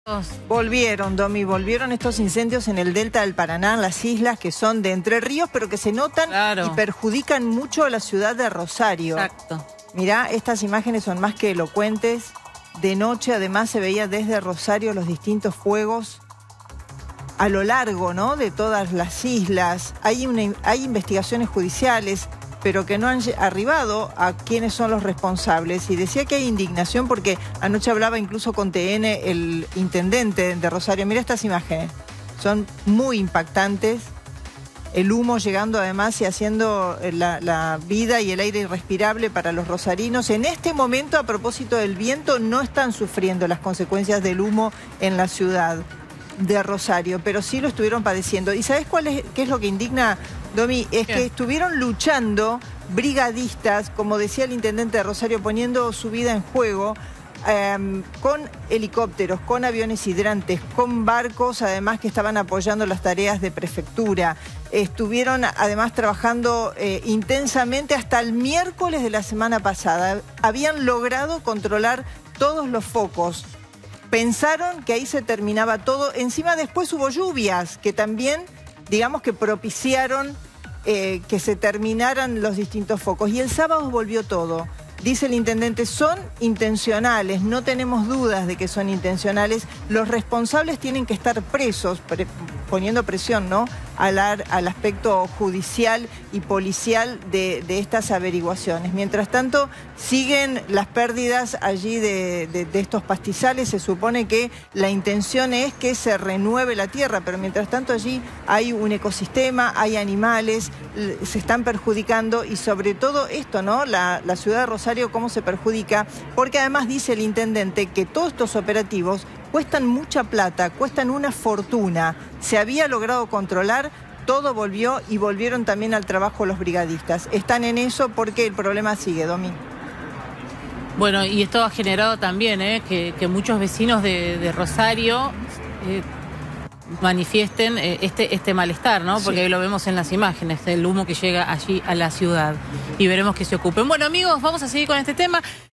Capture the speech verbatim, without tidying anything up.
Volvieron, Domi, volvieron estos incendios en el delta del Paraná, en las islas que son de Entre Ríos, pero que se notan claro. y perjudican mucho a la ciudad de Rosario. Exacto. Mirá, estas imágenes son más que elocuentes. De noche, además, se veía desde Rosario los distintos fuegos a lo largo, ¿no?, de todas las islas. Hay, una, hay investigaciones judiciales, pero que no han arribado a quiénes son los responsables. Y decía que hay indignación porque anoche hablaba incluso con T N el intendente de Rosario. Mira estas imágenes, son muy impactantes. El humo llegando además y haciendo la, la vida y el aire irrespirable para los rosarinos. En este momento, a propósito del viento, no están sufriendo las consecuencias del humo en la ciudad de Rosario, pero sí lo estuvieron padeciendo. ¿Y sabes cuál es, qué es lo que indigna, Domi? Es ¿Qué? que estuvieron luchando brigadistas, como decía el intendente de Rosario, poniendo su vida en juego, eh, con helicópteros, con aviones hidrantes, con barcos, además que estaban apoyando las tareas de prefectura. Estuvieron además trabajando eh, intensamente hasta el miércoles de la semana pasada. Habían logrado controlar todos los focos. Pensaron que ahí se terminaba todo. Encima después hubo lluvias que también, digamos que propiciaron eh, que se terminaran los distintos focos. Y el sábado volvió todo. Dice el intendente, son intencionales, no tenemos dudas de que son intencionales. Los responsables tienen que estar presos, pre poniendo presión, ¿no?, al, al aspecto judicial y policial de, de estas averiguaciones. Mientras tanto, siguen las pérdidas allí de, de, de estos pastizales. Se supone que la intención es que se renueve la tierra, pero mientras tanto allí hay un ecosistema, hay animales, se están perjudicando y sobre todo esto, ¿no?, la, la ciudad de Rosario, cómo se perjudica, porque además dice el intendente que todos estos operativos cuestan mucha plata, cuestan una fortuna. Se había logrado controlar, todo volvió y volvieron también al trabajo los brigadistas. Están en eso porque el problema sigue, Domi. Bueno, y esto ha generado también eh, que, que muchos vecinos de, de Rosario eh, manifiesten eh, este, este malestar, ¿no? Porque sí, lo vemos en las imágenes, el humo que llega allí a la ciudad. Y veremos que se ocupen. Bueno, amigos, vamos a seguir con este tema.